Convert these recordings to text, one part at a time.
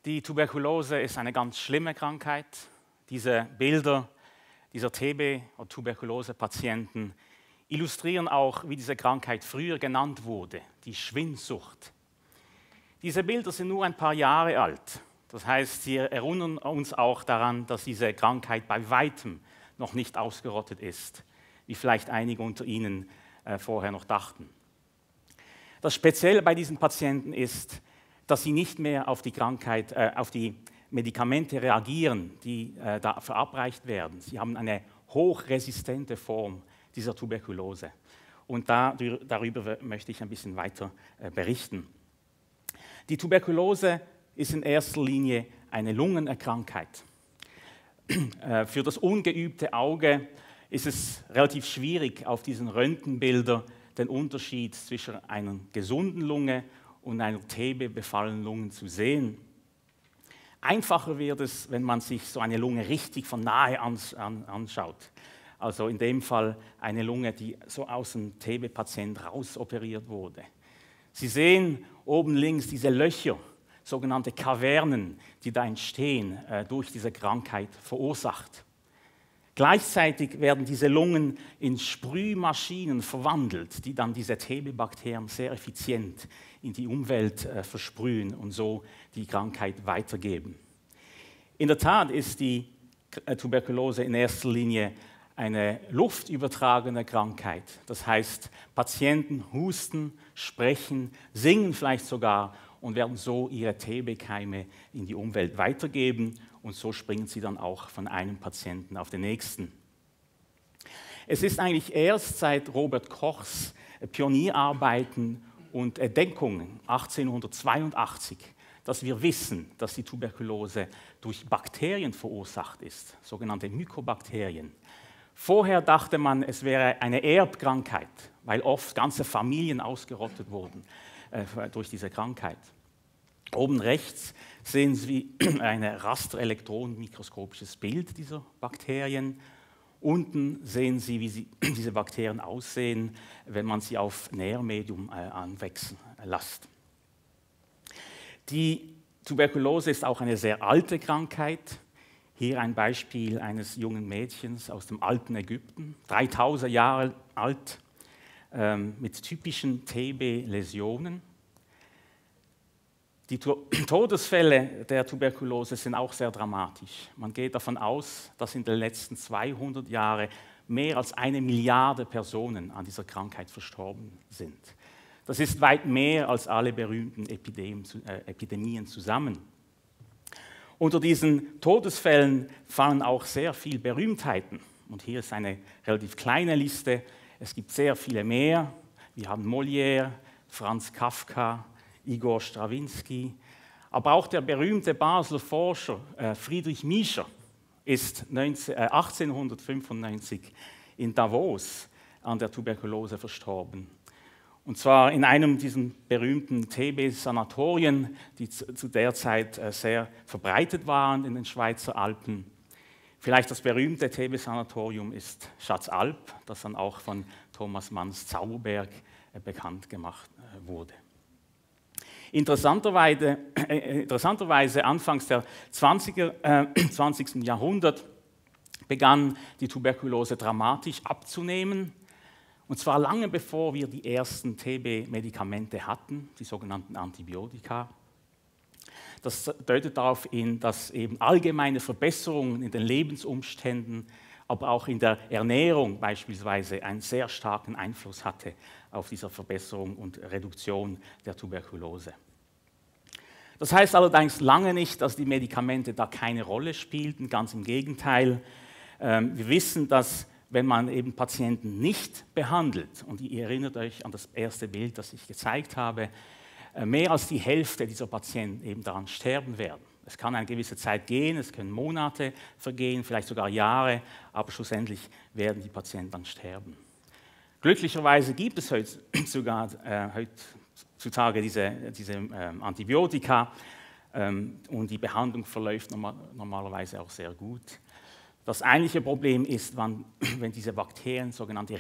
Die Tuberkulose ist eine ganz schlimme Krankheit. Diese Bilder dieser TB- oder Tuberkulose-Patienten illustrieren auch, wie diese Krankheit früher genannt wurde, die Schwindsucht. Diese Bilder sind nur ein paar Jahre alt. Das heißt, sie erinnern uns auch daran, dass diese Krankheit bei weitem noch nicht ausgerottet ist, wie vielleicht einige unter Ihnen vorher noch dachten. Das Spezielle bei diesen Patienten ist, dass sie nicht mehr auf die Krankheit, auf die Medikamente reagieren, die da verabreicht werden. Sie haben eine hochresistente Form dieser Tuberkulose. Und darüber möchte ich ein bisschen weiter berichten. Die Tuberkulose ist in erster Linie eine Lungenkrankheit. Für das ungeübte Auge ist es relativ schwierig, auf diesen Röntgenbildern den Unterschied zwischen einer gesunden Lunge und einer TB befallenen Lunge zu sehen. Einfacher wird es, wenn man sich so eine Lunge richtig von nahe anschaut. Also in dem Fall eine Lunge, die so aus dem TB-Patient rausoperiert wurde. Sie sehen oben links diese Löcher, sogenannte Kavernen, die da entstehen, durch diese Krankheit verursacht. Gleichzeitig werden diese Lungen in Sprühmaschinen verwandelt, die dann diese TB-Bakterien sehr effizient in die Umwelt versprühen und so die Krankheit weitergeben. In der Tat ist die Tuberkulose in erster Linie eine luftübertragene Krankheit. Das heißt, Patienten husten, sprechen, singen vielleicht sogar und werden so ihre TB-Keime in die Umwelt weitergeben und so springen sie dann auch von einem Patienten auf den nächsten. Es ist eigentlich erst seit Robert Kochs Pionierarbeiten und Entdeckungen 1882, dass wir wissen, dass die Tuberkulose durch Bakterien verursacht ist, sogenannte Mykobakterien. Vorher dachte man, es wäre eine Erbkrankheit, weil oft ganze Familien ausgerottet wurden durch diese Krankheit. Oben rechts sehen Sie ein rasterelektronenmikroskopisches Bild dieser Bakterien. Unten sehen Sie, wie diese Bakterien aussehen, wenn man sie auf Nährmedium anwachsen lässt. Die Tuberkulose ist auch eine sehr alte Krankheit. Hier ein Beispiel eines jungen Mädchens aus dem alten Ägypten, 3000 Jahre alt, mit typischen TB-Läsionen. Die Todesfälle der Tuberkulose sind auch sehr dramatisch. Man geht davon aus, dass in den letzten 200 Jahren mehr als 1 Milliarde Personen an dieser Krankheit verstorben sind. Das ist weit mehr als alle berühmten Epidemien zusammen. Unter diesen Todesfällen fallen auch sehr viele Berühmtheiten. Und hier ist eine relativ kleine Liste. Es gibt sehr viele mehr. Wir haben Molière, Franz Kafka, Igor Strawinski. Aber auch der berühmte Basler Forscher Friedrich Miescher ist 1895 in Davos an der Tuberkulose verstorben. Und zwar in einem dieser berühmten TB-Sanatorien, die zu der Zeit sehr verbreitet waren in den Schweizer Alpen. Vielleicht das berühmte TB-Sanatorium ist Schatzalp, das dann auch von Thomas Manns Zauberberg bekannt gemacht wurde. Interessanterweise anfangs der 20. Jahrhundert begann die Tuberkulose dramatisch abzunehmen. Und zwar lange bevor wir die ersten TB-Medikamente hatten, die sogenannten Antibiotika. Das deutet darauf hin, dass eben allgemeine Verbesserungen in den Lebensumständen, aber auch in der Ernährung beispielsweise einen sehr starken Einfluss hatte auf diese Verbesserung und Reduktion der Tuberkulose. Das heißt allerdings lange nicht, dass die Medikamente da keine Rolle spielten, ganz im Gegenteil. Wir wissen, dass wenn man eben Patienten nicht behandelt, und ihr erinnert euch an das erste Bild, das ich gezeigt habe, mehr als die Hälfte dieser Patienten eben daran sterben werden. Es kann eine gewisse Zeit gehen, es können Monate vergehen, vielleicht sogar Jahre, aber schlussendlich werden die Patienten dann sterben. Glücklicherweise gibt es heutzutage diese Antibiotika und die Behandlung verläuft normalerweise auch sehr gut. Das eigentliche Problem ist, wenn diese Bakterien sogenannte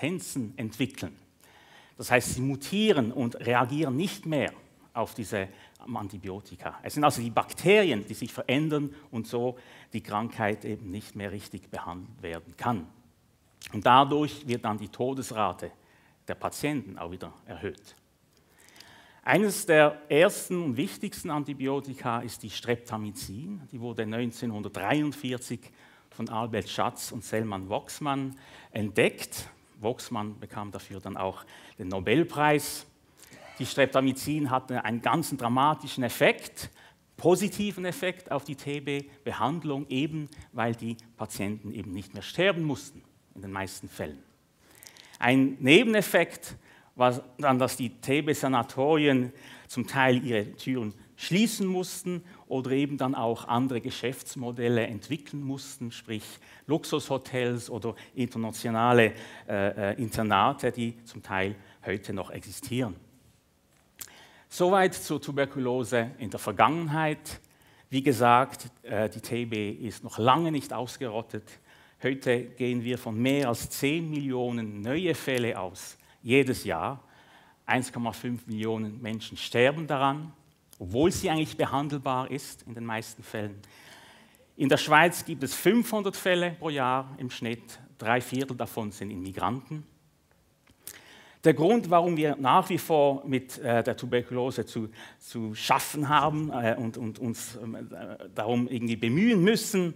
Resistenzen entwickeln. Das heißt, sie mutieren und reagieren nicht mehr auf diese am Antibiotika. Es sind also die Bakterien, die sich verändern und so die Krankheit eben nicht mehr richtig behandelt werden kann. Und dadurch wird dann die Todesrate der Patienten auch wieder erhöht. Eines der ersten und wichtigsten Antibiotika ist die Streptamycin. Die wurde 1943 von Albert Schatz und Selman Waksman entdeckt. Waksman bekam dafür dann auch den Nobelpreis. Die Streptamycin hatte einen ganz dramatischen Effekt, positiven Effekt auf die TB-Behandlung, eben weil die Patienten eben nicht mehr sterben mussten, in den meisten Fällen. Ein Nebeneffekt war dann, dass die TB-Sanatorien zum Teil ihre Türen schließen mussten oder eben dann auch andere Geschäftsmodelle entwickeln mussten, sprich Luxushotels oder internationale Internate, die zum Teil heute noch existieren. Soweit zur Tuberkulose in der Vergangenheit. Wie gesagt, die TB ist noch lange nicht ausgerottet. Heute gehen wir von mehr als 10 Millionen neue Fälle aus, jedes Jahr. 1,5 Millionen Menschen sterben daran, obwohl sie eigentlich behandelbar ist in den meisten Fällen. In der Schweiz gibt es 500 Fälle pro Jahr im Schnitt, 3/4 davon sind Immigranten. Der Grund, warum wir nach wie vor mit der Tuberkulose zu schaffen haben und uns darum irgendwie bemühen müssen,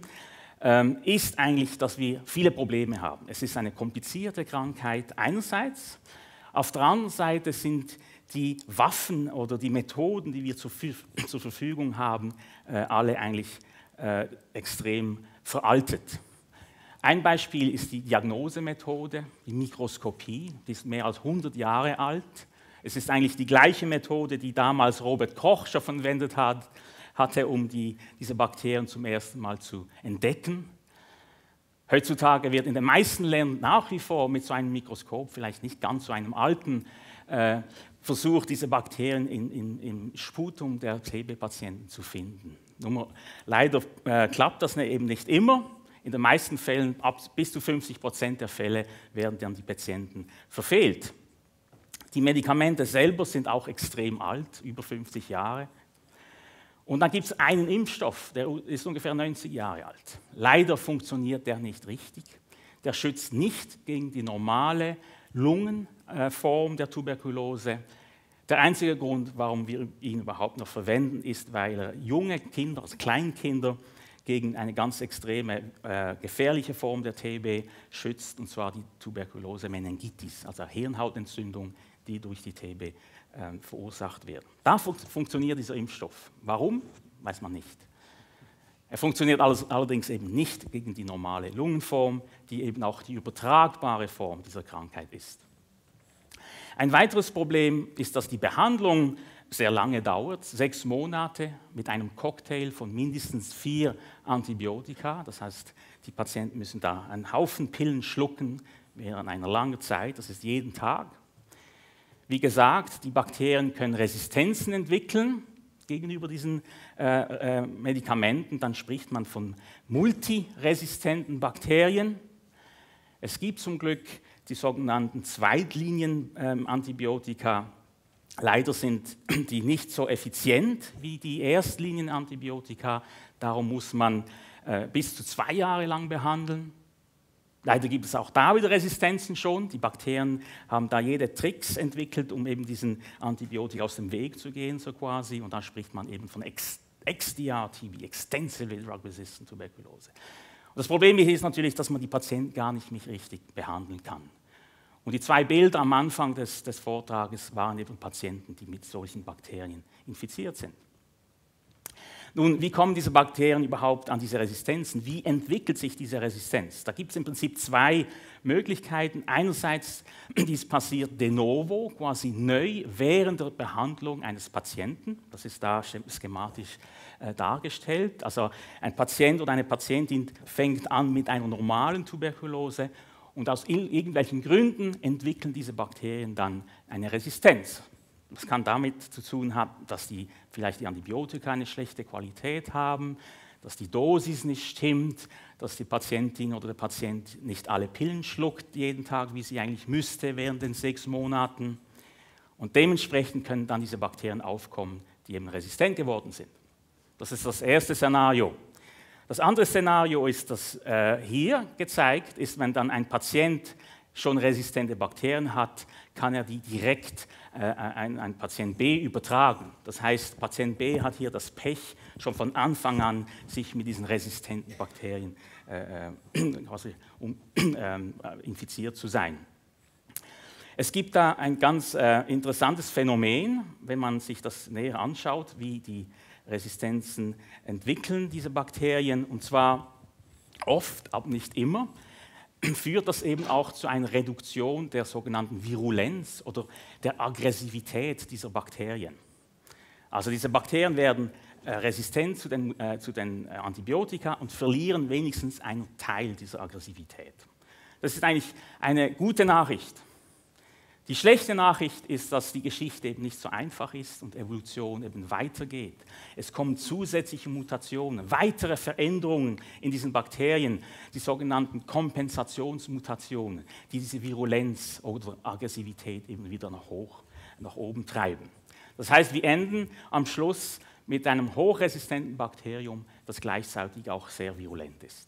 ist eigentlich, dass wir viele Probleme haben. Es ist eine komplizierte Krankheit einerseits. Auf der anderen Seite sind die Waffen oder die Methoden, die wir zur Verfügung haben, alle eigentlich extrem veraltet. Ein Beispiel ist die Diagnosemethode, die Mikroskopie, die ist mehr als 100 Jahre alt. Es ist eigentlich die gleiche Methode, die damals Robert Koch schon verwendet hatte, um diese Bakterien zum ersten Mal zu entdecken. Heutzutage wird in den meisten Ländern nach wie vor mit so einem Mikroskop, vielleicht nicht ganz so einem alten, versucht, diese Bakterien im Sputum der TB-Patienten zu finden. Leider klappt das eben nicht immer. In den meisten Fällen, bis zu 50% der Fälle, werden dann die Patienten verfehlt. Die Medikamente selber sind auch extrem alt, über 50 Jahre. Und dann gibt es einen Impfstoff, der ist ungefähr 90 Jahre alt. Leider funktioniert der nicht richtig. Der schützt nicht gegen die normale Lungenform der Tuberkulose. Der einzige Grund, warum wir ihn überhaupt noch verwenden, ist, weil er junge Kinder, also Kleinkinder, gegen eine ganz extreme, gefährliche Form der TB schützt, und zwar die Tuberkulose Meningitis, also Hirnhautentzündung, die durch die TB verursacht wird. Da funktioniert dieser Impfstoff. Warum? Weiß man nicht. Er funktioniert allerdings eben nicht gegen die normale Lungenform, die eben auch die übertragbare Form dieser Krankheit ist. Ein weiteres Problem ist, dass die Behandlung sehr lange dauert, 6 Monate mit einem Cocktail von mindestens 4 Antibiotika. Das heißt, die Patienten müssen da einen Haufen Pillen schlucken während einer langen Zeit, das ist jeden Tag. Wie gesagt, die Bakterien können Resistenzen entwickeln gegenüber diesen Medikamenten. Dann spricht man von multiresistenten Bakterien. Es gibt zum Glück die sogenannten Zweitlinien-Antibiotika. Leider sind die nicht so effizient wie die Erstlinien-Antibiotika. Darum muss man bis zu 2 Jahre lang behandeln. Leider gibt es auch da wieder Resistenzen schon. Die Bakterien haben da jede Tricks entwickelt, um eben diesen Antibiotika aus dem Weg zu gehen, so quasi. Und da spricht man eben von XDR-TB, Extensively Drug-Resistant Tuberculose. Und das Problem hier ist natürlich, dass man die Patienten gar nicht mehr richtig behandeln kann. Und die 2 Bilder am Anfang des Vortrages waren eben Patienten, die mit solchen Bakterien infiziert sind. Nun, wie kommen diese Bakterien überhaupt an diese Resistenzen? Wie entwickelt sich diese Resistenz? Da gibt es im Prinzip 2 Möglichkeiten. Einerseits, dies passiert de novo, quasi neu während der Behandlung eines Patienten. Das ist da schematisch dargestellt. Also ein Patient oder eine Patientin fängt an mit einer normalen Tuberkulose und aus irgendwelchen Gründen entwickeln diese Bakterien dann eine Resistenz. Das kann damit zu tun haben, dass vielleicht die Antibiotika eine schlechte Qualität haben, dass die Dosis nicht stimmt, dass die Patientin oder der Patient nicht alle Pillen schluckt jeden Tag, wie sie eigentlich müsste während den 6 Monaten. Und dementsprechend können dann diese Bakterien aufkommen, die eben resistent geworden sind. Das ist das erste Szenario. Das andere Szenario ist, das hier gezeigt ist, wenn dann ein Patient schon resistente Bakterien hat, kann er die direkt an Patient B übertragen. Das heißt, Patient B hat hier das Pech, schon von Anfang an sich mit diesen resistenten Bakterien infiziert zu sein. Es gibt da ein ganz interessantes Phänomen, wenn man sich das näher anschaut, wie die Resistenzen entwickeln, diese Bakterien, und zwar oft, aber nicht immer, führt das eben auch zu einer Reduktion der sogenannten Virulenz oder der Aggressivität dieser Bakterien. Also diese Bakterien werden resistent zu den Antibiotika und verlieren wenigstens einen Teil dieser Aggressivität. Das ist eigentlich eine gute Nachricht. Die schlechte Nachricht ist, dass die Geschichte eben nicht so einfach ist und Evolution eben weitergeht. Es kommen zusätzliche Mutationen, weitere Veränderungen in diesen Bakterien, die sogenannten Kompensationsmutationen, die diese Virulenz oder Aggressivität eben wieder nach oben treiben. Das heißt, wir enden am Schluss mit einem hochresistenten Bakterium, das gleichzeitig auch sehr virulent ist.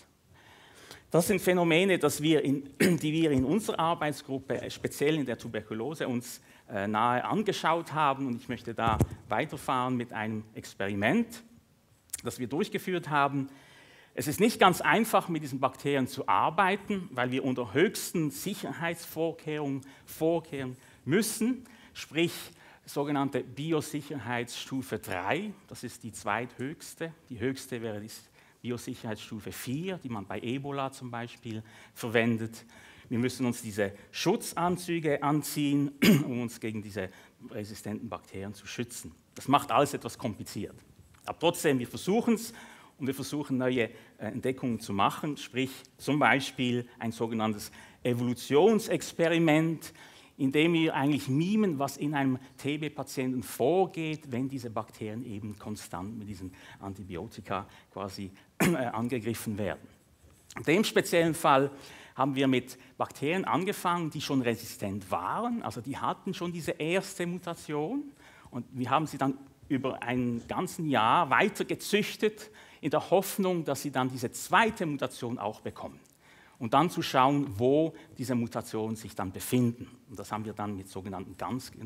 Das sind Phänomene, die wir in unserer Arbeitsgruppe, speziell in der Tuberkulose, uns nahe angeschaut haben. Und ich möchte da weiterfahren mit einem Experiment, das wir durchgeführt haben. Es ist nicht ganz einfach, mit diesen Bakterien zu arbeiten, weil wir unter höchsten Sicherheitsvorkehrungen vorkehren müssen, sprich sogenannte Biosicherheitsstufe 3, das ist die zweithöchste. Die höchste wäre die Biosicherheitsstufe 4, die man bei Ebola zum Beispiel verwendet. Wir müssen uns diese Schutzanzüge anziehen, um uns gegen diese resistenten Bakterien zu schützen. Das macht alles etwas kompliziert. Aber trotzdem, wir versuchen es und wir versuchen neue Entdeckungen zu machen, sprich zum Beispiel ein sogenanntes Evolutionsexperiment, in dem wir eigentlich mimen, was in einem TB-Patienten vorgeht, wenn diese Bakterien eben konstant mit diesen Antibiotika quasi angegriffen werden. In dem speziellen Fall haben wir mit Bakterien angefangen, die schon resistent waren, also die hatten schon diese erste Mutation und wir haben sie dann über ein ganzes Jahr weiter gezüchtet, in der Hoffnung, dass sie dann diese zweite Mutation auch bekommen. Und dann zu schauen, wo diese Mutationen sich dann befinden. Und das haben wir dann mit sogenannten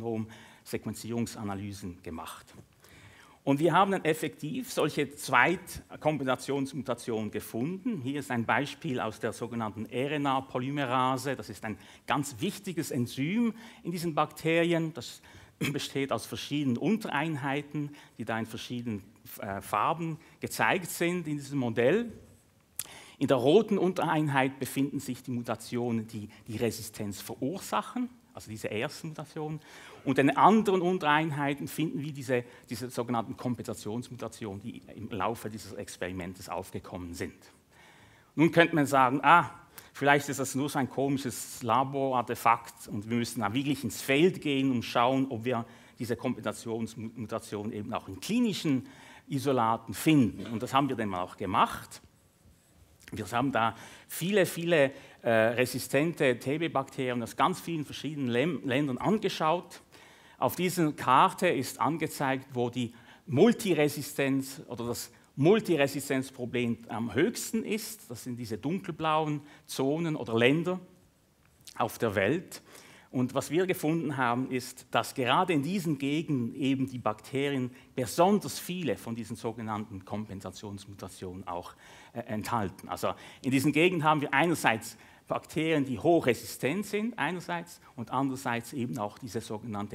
Ganzgenom-Sequenzierungsanalysen gemacht. Und wir haben dann effektiv solche Zweitkombinationsmutationen gefunden. Hier ist ein Beispiel aus der sogenannten RNA-Polymerase. Das ist ein ganz wichtiges Enzym in diesen Bakterien. Das besteht aus verschiedenen Untereinheiten, die da in verschiedenen Farben gezeigt sind in diesem Modell. In der roten Untereinheit befinden sich die Mutationen, die die Resistenz verursachen, also diese ersten Mutationen. Und in anderen Untereinheiten finden wir diese sogenannten Kompensationsmutationen, die im Laufe dieses Experimentes aufgekommen sind. Nun könnte man sagen, vielleicht ist das nur so ein komisches Laborartefakt und wir müssen da wirklich ins Feld gehen und schauen, ob wir diese Kompensationsmutationen eben auch in klinischen Isolaten finden. Und das haben wir dann auch gemacht. Wir haben da viele resistente TB-Bakterien aus ganz vielen verschiedenen Ländern angeschaut. Auf dieser Karte ist angezeigt, wo die Multiresistenz oder das Multiresistenzproblem am höchsten ist. Das sind diese dunkelblauen Zonen oder Länder auf der Welt. Und was wir gefunden haben, ist, dass gerade in diesen Gegenden eben die Bakterien besonders viele von diesen sogenannten Kompensationsmutationen auch enthalten. Also in diesen Gegenden haben wir einerseits Bakterien, die hochresistent sind, einerseits, und andererseits eben auch diese sogenannte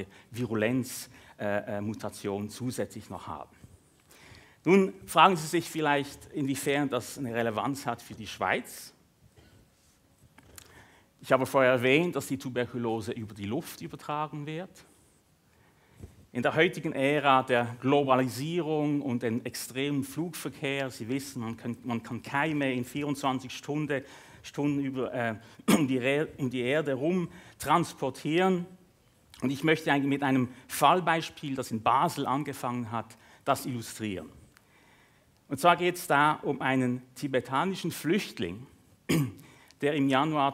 Virulenzmutation zusätzlich noch haben. Nun fragen Sie sich vielleicht, inwiefern das eine Relevanz hat für die Schweiz. Ich habe vorher erwähnt, dass die Tuberkulose über die Luft übertragen wird. In der heutigen Ära der Globalisierung und dem extremen Flugverkehr, Sie wissen, man kann Keime in 24 Stunden um die Erde herum transportieren. Und ich möchte eigentlich mit einem Fallbeispiel, das in Basel angefangen hat, das illustrieren. Und zwar geht es da um einen tibetanischen Flüchtling, der im Januar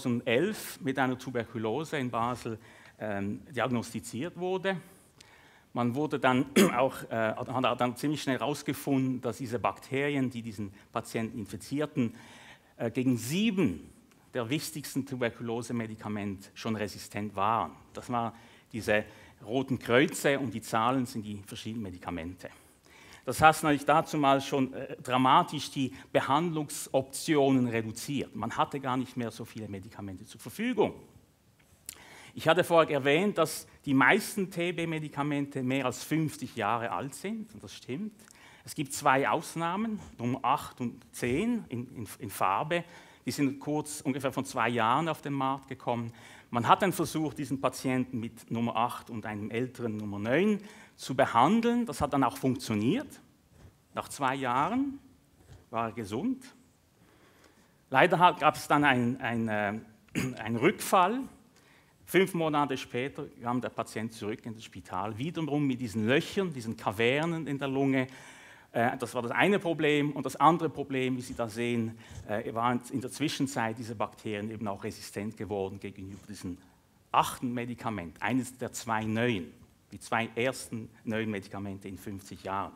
2011 mit einer Tuberkulose in Basel diagnostiziert wurde. Man wurde dann hat dann ziemlich schnell herausgefunden, dass diese Bakterien, die diesen Patienten infizierten, gegen 7 der wichtigsten Tuberkulose-Medikamente schon resistent waren. Das waren diese roten Kreuze und die Zahlen sind die verschiedenen Medikamente. Das heißt natürlich dazu mal schon dramatisch die Behandlungsoptionen reduziert. Man hatte gar nicht mehr so viele Medikamente zur Verfügung. Ich hatte vorher erwähnt, dass die meisten TB-Medikamente mehr als 50 Jahre alt sind, und das stimmt. Es gibt 2 Ausnahmen, Nummer 8 und 10 in Farbe. Die sind ungefähr von 2 Jahren auf den Markt gekommen. Man hat dann versucht, diesen Patienten mit Nummer 8 und einem älteren Nummer 9 zu behandeln. Das hat dann auch funktioniert. Nach 2 Jahren war er gesund. Leider gab es dann einen Rückfall. 5 Monate später kam der Patient zurück in das Spital, wiederum mit diesen Löchern, diesen Kavernen in der Lunge. Das war das eine Problem. Und das andere Problem, wie Sie da sehen, waren in der Zwischenzeit diese Bakterien eben auch resistent geworden gegenüber diesem 8. Medikament, eines der 2 neuen, die 2 ersten neuen Medikamente in 50 Jahren.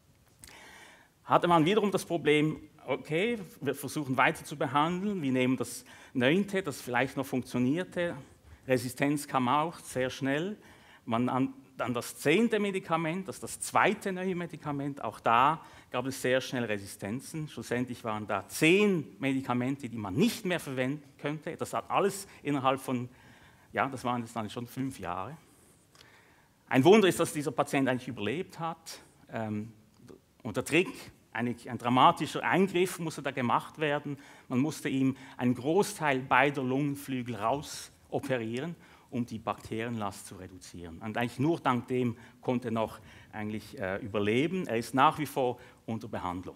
Hatte man wiederum das Problem, okay, wir versuchen weiter zu behandeln, wir nehmen das 9., das vielleicht noch funktionierte, Resistenz kam auch sehr schnell, dann das 10. Medikament, das ist das 2. neue Medikament, auch da gab es sehr schnell Resistenzen. Schlussendlich waren da 10 Medikamente, die man nicht mehr verwenden könnte. Das hat alles innerhalb von, ja, das waren jetzt dann schon 5 Jahre. Ein Wunder ist, dass dieser Patient eigentlich überlebt hat. Und der Trick, ein dramatischer Eingriff musste da gemacht werden. Man musste ihm einen Großteil beider Lungenflügel rausoperieren, um die Bakterienlast zu reduzieren. Und eigentlich nur dank dem konnte er noch eigentlich überleben. Er ist nach wie vor unter Behandlung.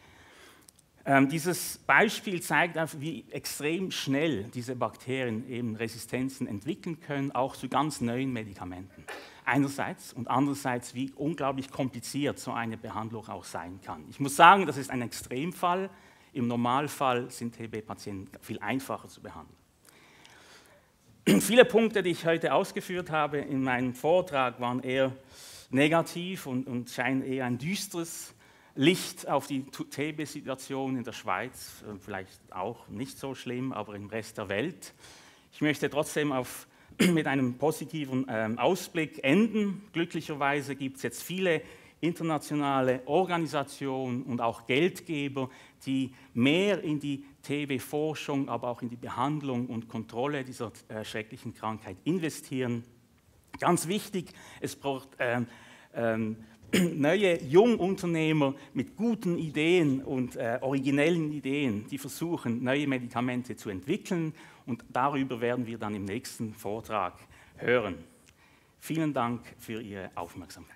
Dieses Beispiel zeigt einfach, wie extrem schnell diese Bakterien eben Resistenzen entwickeln können, auch zu ganz neuen Medikamenten. Einerseits und andererseits, wie unglaublich kompliziert so eine Behandlung auch sein kann. Ich muss sagen, das ist ein Extremfall. Im Normalfall sind TB-Patienten viel einfacher zu behandeln. Viele Punkte, die ich heute ausgeführt habe in meinem Vortrag, waren eher negativ und scheinen eher ein düsteres Licht auf die TB-Situation in der Schweiz, vielleicht auch nicht so schlimm, aber im Rest der Welt. Ich möchte trotzdem mit einem positiven Ausblick enden. Glücklicherweise gibt es jetzt viele internationale Organisationen und auch Geldgeber, die mehr in die TB-Forschung, aber auch in die Behandlung und Kontrolle dieser schrecklichen Krankheit investieren. Ganz wichtig, es braucht neue Jungunternehmer mit guten Ideen und originellen Ideen, die versuchen, neue Medikamente zu entwickeln. Und darüber werden wir dann im nächsten Vortrag hören. Vielen Dank für Ihre Aufmerksamkeit.